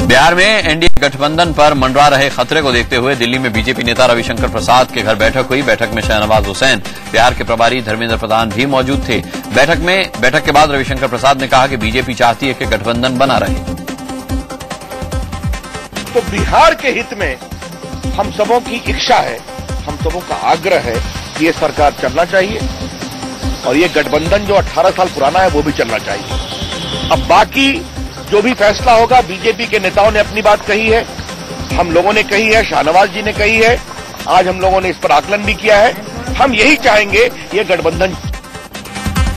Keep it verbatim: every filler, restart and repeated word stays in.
बिहार में एनडीए गठबंधन पर मंडरा रहे खतरे को देखते हुए दिल्ली में बीजेपी नेता रविशंकर प्रसाद के घर बैठक हुई। बैठक में शाहनवाज हुसैन, बिहार के प्रभारी धर्मेंद्र प्रधान भी मौजूद थे। बैठक में बैठक के बाद रविशंकर प्रसाद ने कहा कि बीजेपी चाहती है कि गठबंधन बना रहे। तो बिहार के हित में हम सबों की इच्छा है, हम सबों का आग्रह है कि ये सरकार चलना चाहिए और ये गठबंधन जो अठारह साल पुराना है वो भी चलना चाहिए। अब बाकी जो भी फैसला होगा, बीजेपी के नेताओं ने अपनी बात कही है, हम लोगों ने कही है, शाहनवाज जी ने कही है, आज हम लोगों ने इस पर आकलन भी किया है। हम यही चाहेंगे ये गठबंधन